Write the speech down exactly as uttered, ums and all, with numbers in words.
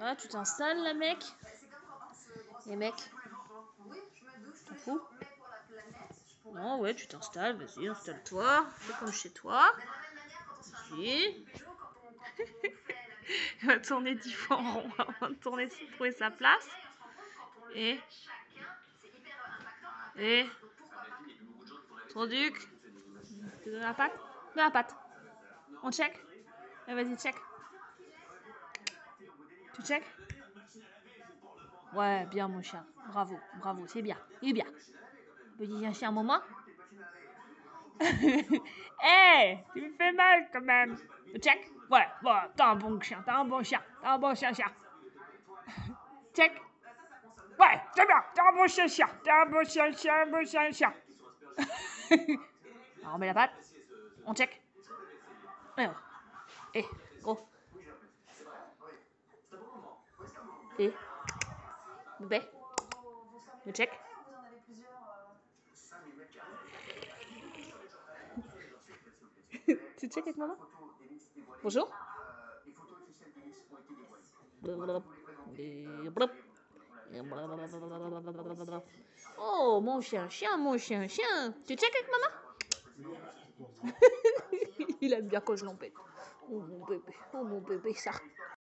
Ah, tu t'installes là, mec? Et mec? T'en fous? Non, ouais, tu t'installes, vas-y, installe-toi. Fais comme chez toi. Vas-y. Il va tourner dix fois en rond avant de tourner, trouver sa place. Et... Et... Truc. Tu donnes la patte? Donne la patte. On check? Allez, vas-y, check. Tu check? Ouais, bien mon chien. Bravo, bravo, c'est bien. Il est bien. Petit chien, moment. Hé, hey, tu me fais mal quand même. Check? Ouais, bon, t'as un bon chien, t'as un bon chien, t'as un bon chien, chien. Check? Ouais, c'est bien, t'as un bon chien, chien, t'as un bon chien, chien, un bon chien, chien. Alors, on met la patte. On check. Alors, et, gros. Et, bébé. Le check. Tu check avec maman? Bonjour. Oh, mon chien, chien, mon chien, chien. Tu check avec maman? Il aime bien quand je l'embête. Oh mon bébé, oh mon bébé, ça.